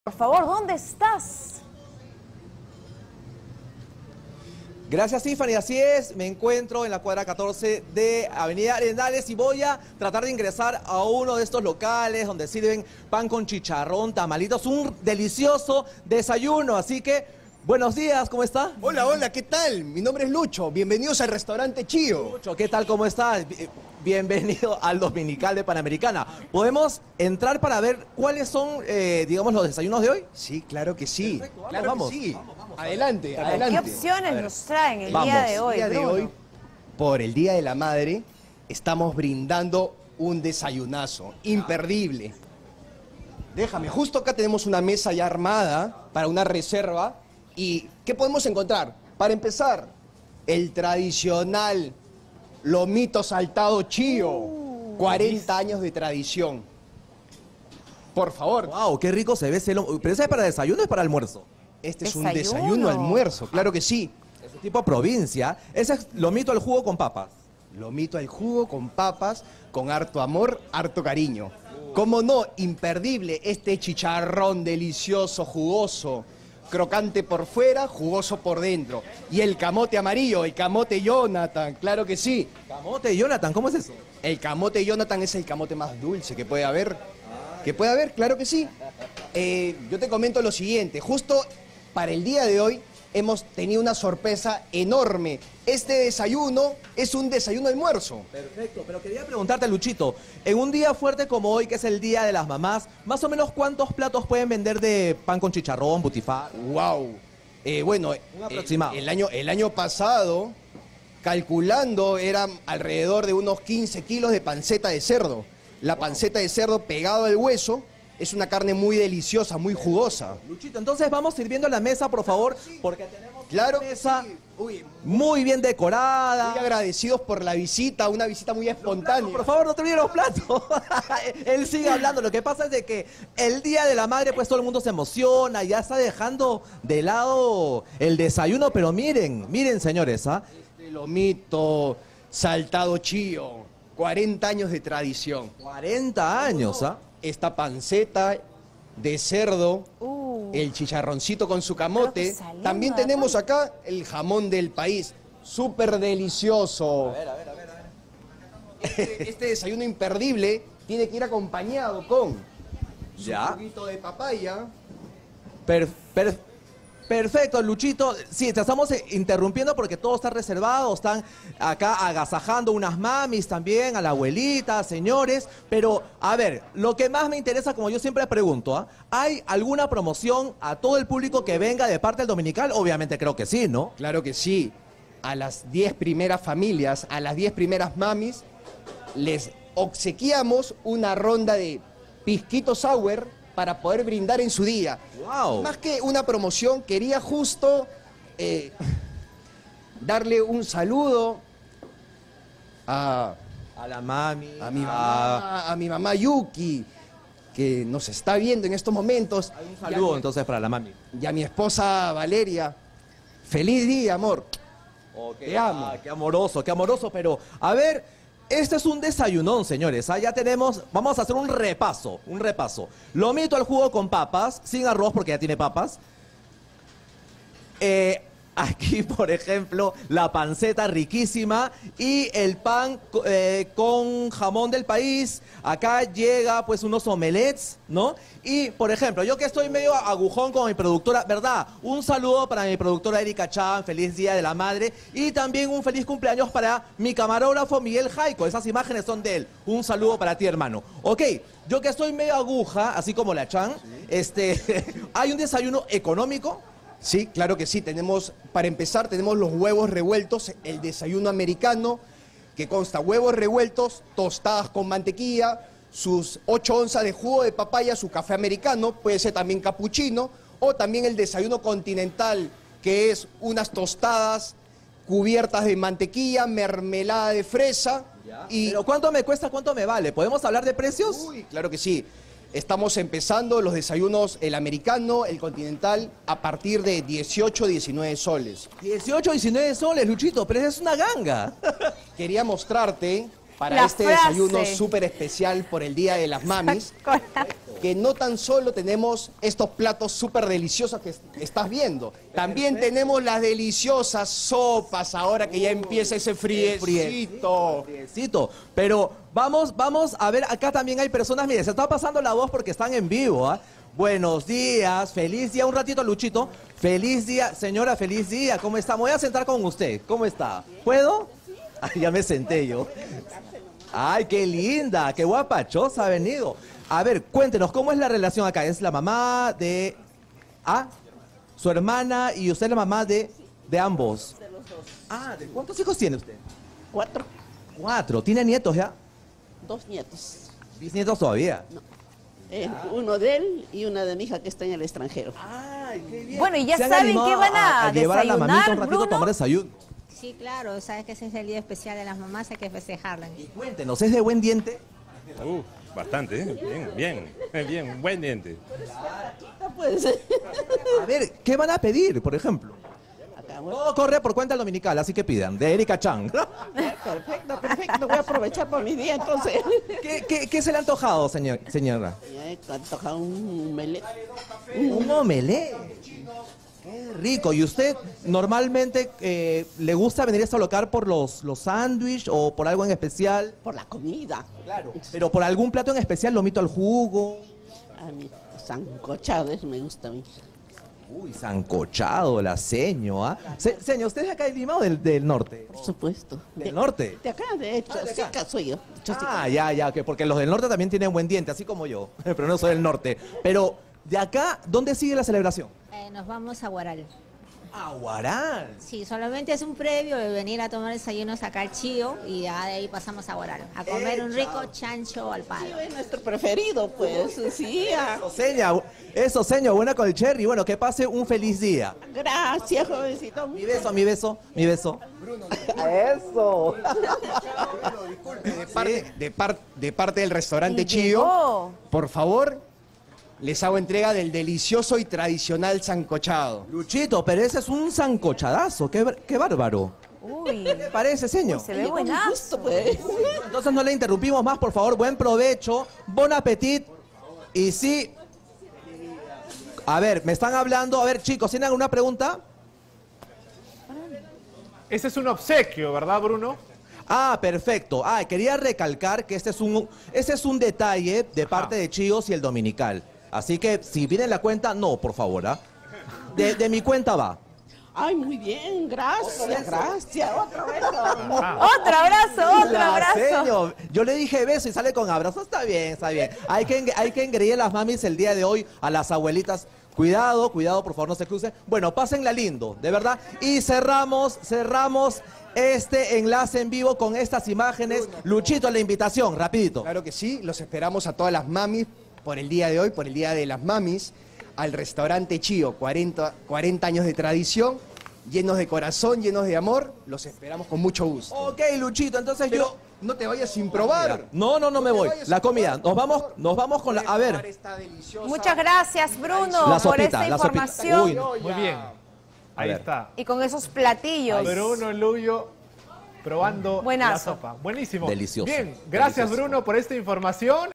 Por favor, ¿dónde estás? Gracias, Tiffany. Así es, me encuentro en la cuadra 14 de Avenida Arenales y voy a tratar de ingresar a uno de estos locales donde sirven pan con chicharrón, tamalitos, un delicioso desayuno. Así que, buenos días, ¿cómo está? Hola, hola, ¿qué tal? Mi nombre es Lucho. Bienvenidos al restaurante Chío. Lucho, ¿qué tal? ¿Cómo estás? Bienvenido al Dominical de Panamericana. ¿Podemos entrar para ver cuáles son, digamos, los desayunos de hoy? Sí, claro que sí. Perfecto, Claro vamos. que sí. Adelante, adelante. ¿Qué opciones nos traen el Vamos. día de hoy, El día de Bruno? hoy, por el Día de la Madre, estamos brindando un desayunazo imperdible. Déjame, justo acá tenemos una mesa ya armada para una reserva. ¿Y qué podemos encontrar? Para empezar, el tradicional lomito saltado Chío. 40 años de tradición. Por favor, ¡Wow! ¡Qué rico se ve ese lomo! ¿Pero ese es para desayuno o es para almuerzo? este es un Desayuno. desayuno almuerzo, claro que sí. Es tipo provincia. Ese es lomito al jugo con papas. Lomito al jugo con papas, con harto amor, harto cariño. ¿Cómo no? Imperdible este chicharrón delicioso, jugoso, crocante por fuera, jugoso por dentro. Y el camote amarillo, el camote Jonathan, claro que sí. Camote, Jonathan, ¿cómo es eso? El camote Jonathan es el camote más dulce que puede haber. Que puede haber, claro que sí. Yo te comento lo siguiente, justo para el día de hoy hemos tenido una sorpresa enorme. Este desayuno es un desayuno almuerzo. Perfecto, pero quería preguntarte, Luchito, en un día fuerte como hoy, que es el Día de las Mamás, más o menos ¿cuántos platos pueden vender de pan con chicharrón, butifar? Wow. Bueno, Un aproximado. el año pasado, calculando, eran alrededor de unos 15 kilos de panceta de cerdo. La panceta de cerdo pegado al hueso es una carne muy deliciosa, muy jugosa. Luchito, entonces vamos sirviendo la mesa, por favor, porque tenemos Claro una que mesa sí. Uy, muy bien decorada. muy agradecidos por la visita, una visita muy espontánea. Por favor, no te olvides los platos. Él sigue hablando. Lo que pasa es de que el Día de la Madre, pues todo el mundo se emociona, ya está dejando de lado el desayuno, pero miren, señores, ¿ah? Este lomito saltado Chío, 40 años de tradición. 40 años, ¿ah? Esta panceta de cerdo, Uh, el chicharroncito con su Creo camote. que salió También de tenemos acá el jamón del país, súper delicioso. A ver. Este desayuno imperdible tiene que ir acompañado con su Ya. juguito de papaya. Perfecto, Luchito. Sí, te estamos interrumpiendo porque todo está reservado. Están acá agasajando unas mamis también, a la abuelita, señores. Pero, a ver, lo que más me interesa, como yo siempre pregunto, ¿ah? ¿Hay alguna promoción a todo el público que venga de parte del Dominical? Obviamente creo que sí, ¿no? Claro que sí. A las 10 primeras familias, a las 10 primeras mamis, les obsequiamos una ronda de pisquito sour para poder brindar en su día. ¡Wow! Más que una promoción, quería justo darle un saludo a A la mami. a mi mamá Yuki, que nos está viendo en estos momentos. Un saludo entonces para la mami. Y a mi esposa Valeria. Feliz día, amor. Ok. Te amo. Qué amoroso, pero a ver, este es un desayunón, señores. Ya tenemos, vamos a hacer un repaso. Lomito al jugo con papas, sin arroz porque ya tiene papas. Aquí, por ejemplo, la panceta riquísima y el pan con jamón del país. Acá llega pues unos omelets, ¿no? Y, por ejemplo, yo que estoy medio agujón con mi productora, ¿verdad? Un saludo para mi productora Erika Chan, feliz Día de la Madre. Y también un feliz cumpleaños para mi camarógrafo Miguel Jaico. Esas imágenes son de él. Un saludo para ti, hermano. Ok, yo que estoy medio aguja, así como la Chan, ¿hay un desayuno económico? Sí, claro que sí. Para empezar, tenemos los huevos revueltos, el desayuno americano, que consta huevos revueltos, tostadas con mantequilla, sus 8 onzas de jugo de papaya, su café americano, puede ser también capuchino, o también el desayuno continental, que es unas tostadas cubiertas de mantequilla, mermelada de fresa. Y ¿Pero cuánto me cuesta, cuánto me vale? ¿Podemos hablar de precios? Uy, claro que sí. Estamos empezando los desayunos, el americano, el continental, a partir de 18, 19 soles. 18, 19 soles, Luchito, pero es una ganga. Quería mostrarte para La este frase. desayuno súper especial por el Día de las Mamis, que no tan solo tenemos estos platos súper deliciosos que estás viendo, también tenemos las deliciosas sopas ahora que ya empieza ese friecito. Friecito. Pero vamos a ver, acá también hay personas, mire, se está pasando la voz porque están en vivo, ¿ah? Buenos días, feliz día, un ratito Luchito, feliz día, señora, feliz día, ¿cómo está? Me voy a sentar con usted, ¿cómo está? ¿Puedo? Ay, ya me senté yo. Ay, qué linda, qué guapachosa ha venido. A ver, cuéntenos, ¿cómo es la relación acá? ¿Es la mamá de... Ah, su hermana y usted la mamá de ambos? De los dos. Ah, ¿de cuántos hijos tiene usted? 4, 4, ¿tiene nietos ya? 2 nietos. ¿Bisnietos todavía? Uno de él y una de mi hija que está en el extranjero. Ay, qué bien. Bueno, y ya ¿Se han saben animado qué van a llevar a la mamita desayunar, un ratito a Bruno? tomar desayuno? Sí, claro, sabes que ese es el día especial de las mamás, hay que festejarla. Y cuéntenos, ¿es de buen diente? Bastante, bien, buen diente. Pues, A ver, ¿qué van a pedir, por ejemplo? acá, bueno, Todo corre por cuenta del dominical, así que pidan, de Erika Chang. perfecto. Voy a aprovechar por mi día entonces. ¿Qué se le ha antojado, señora? Ya he antojado un melet. Un omelette. Qué rico. ¿Y usted normalmente le gusta venir a este local por los sándwiches o por algo en especial? Por la comida. Claro. Pero por algún plato en especial, lomito al jugo. A mí, sancochado, eso me gusta a mí. Uy, sancochado, la seño, ¿ah? Señor, ¿usted es acá de Lima o del norte? Por supuesto. ¿Del norte? De acá, de hecho, Ah, de acá. Chosica soy yo. Chosica. Ah, ya, que porque los del norte también tienen buen diente, así como yo, pero no soy del norte. Pero de acá, ¿dónde sigue la celebración? Nos vamos a Huaral. A Huaral. Sí, solamente es un previo de venir a tomar desayunos acá al Chío y ya de ahí pasamos a Huaral, a comer un rico chancho al Sí, palo. es nuestro preferido, pues. Sí, Eso, señor, buena con el cherry. Bueno, que pase un feliz día. gracias, jovencito. Mi beso. Eso. De parte del restaurante Y Chío, llegó. por favor, les hago entrega del delicioso y tradicional sancochado. Luchito, pero ese es un sancochadazo. Qué bárbaro. Uy, ¿Qué le parece, señor? se ve Con buenazo. gusto, pues. Entonces no le interrumpimos más, por favor. Buen provecho, bon appetit. Y sí. A ver, me están hablando. A ver, chicos, ¿tienen alguna pregunta? Ese es un obsequio, ¿verdad, Bruno? Ah, perfecto. Ah, quería recalcar que este es un detalle de parte de Chíos y el Dominical. Así que si viene la cuenta, no, por favor, ¿ah? De mi cuenta va. Ay, muy bien, gracias. Otro beso. Otro abrazo, La abrazo. señor. Yo le dije beso y sale con abrazo. Está bien. Hay que engreír las mamis el día de hoy a las abuelitas. Cuidado, por favor, no se crucen. Bueno, pásenla lindo, de verdad. Y cerramos este enlace en vivo con estas imágenes. Luchito, la invitación, rapidito. Claro que sí, los esperamos a todas las mamis por el día de hoy, por el Día de las Mamis, al restaurante Chío, 40 años de tradición, llenos de corazón, llenos de amor, los esperamos con mucho gusto. Ok, Luchito, entonces Pero no te vayas sin probar. No me voy. vayas La sin comida. probar. Nos vamos con la... A ver, Esta deliciosa- Muchas gracias, Bruno, La por sopita, esta la sopita. información. Uy, Muy bien. Ahí ver. está. Y con esos platillos. Bruno Luyo probando Buenazo. la sopa. Buenísimo. Delicioso. Bien, gracias Delicioso. Bruno por esta información.